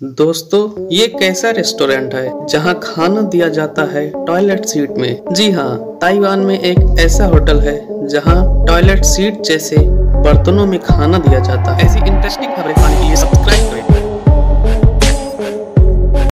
दोस्तों, ये कैसा रेस्टोरेंट है जहां खाना दिया जाता है टॉयलेट सीट में। जी हाँ, ताइवान में एक ऐसा होटल है जहां टॉयलेट सीट जैसे बर्तनों में खाना दिया जाता है। ऐसी इंटरेस्टिंग खबरें पाने के लिए सब्सक्राइब